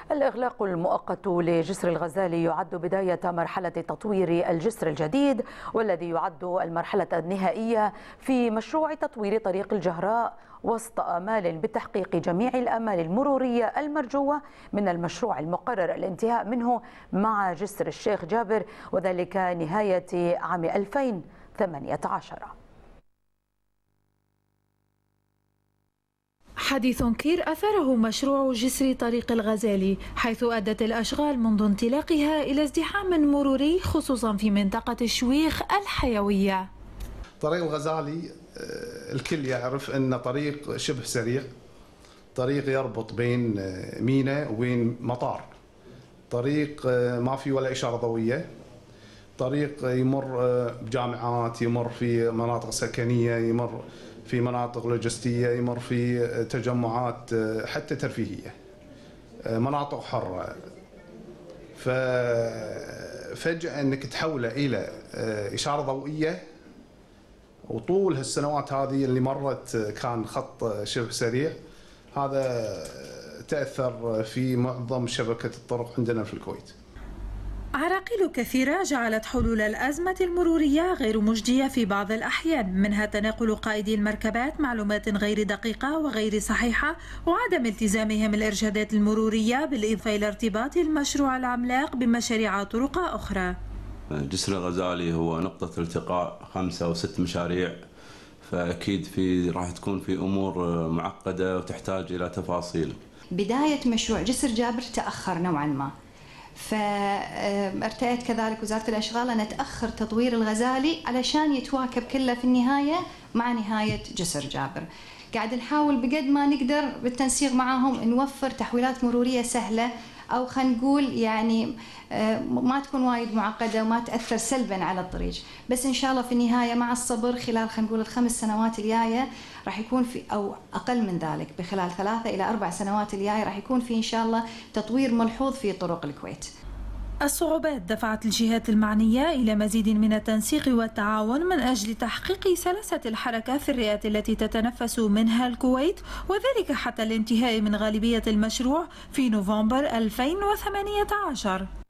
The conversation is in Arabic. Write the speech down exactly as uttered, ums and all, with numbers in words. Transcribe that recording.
الإغلاق المؤقت لجسر الغزالي يعد بداية مرحلة تطوير الجسر الجديد، والذي يعد المرحلة النهائية في مشروع تطوير طريق الجهراء، وسط آمال بتحقيق جميع الآمال المرورية المرجوة من المشروع المقرر الانتهاء منه مع جسر الشيخ جابر، وذلك نهاية عام ألفين وثمانية عشر. حديث كير أثره مشروع جسر طريق الغزالي، حيث أدت الأشغال منذ انطلاقها إلى ازدحام مروري خصوصا في منطقة الشويخ الحيوية. طريق الغزالي الكل يعرف أنه طريق شبه سريع، طريق يربط بين ميناء وبين مطار، طريق ما في ولا إشارة ضوئية، طريق يمر بجامعات، يمر في مناطق سكنية، يمر في مناطق لوجستية، يمر في تجمعات حتى ترفيهية، مناطق حرة. ففجأة أنك تحوله إلى إشارة ضوئية، وطول هالسنوات هذه اللي مرت كان خط شبه سريع، هذا تأثر في معظم شبكة الطرق عندنا في الكويت. عراقيل كثيرة جعلت حلول الأزمة المرورية غير مجدية في بعض الأحيان، منها تناقل قائدي المركبات معلومات غير دقيقة وغير صحيحة، وعدم التزامهم الإرشادات المرورية، بالإضافة إلى ارتباط المشروع العملاق بمشاريع طرق أخرى. جسر الغزالي هو نقطة التقاء خمسة أو ست مشاريع، فأكيد في راح تكون في أمور معقدة وتحتاج إلى تفاصيل. بداية مشروع جسر جابر تأخر نوعا ما، فارتأت كذلك وزارة الأشغال أن تأخر تطوير الغزالي علشان يتواكب كله في النهاية مع نهاية جسر جابر. قاعد نحاول بقد ما نقدر بالتنسيق معهم نوفر تحويلات مرورية سهلة، أو خلينا نقول يعني ما تكون وايد معقدة وما تأثر سلبا على الطريق، بس إن شاء الله في النهاية مع الصبر خلال خلينا نقول الخمس سنوات الجاية راح يكون في، أو أقل من ذلك بخلال ثلاثة إلى أربع سنوات الجاية راح يكون في إن شاء الله تطوير ملحوظ في طرق الكويت. الصعوبات دفعت الجهات المعنية إلى مزيد من التنسيق والتعاون من أجل تحقيق سلاسة الحركة في الرئات التي تتنفس منها الكويت، وذلك حتى الانتهاء من غالبية المشروع في نوفمبر ألفين وثمانية عشر.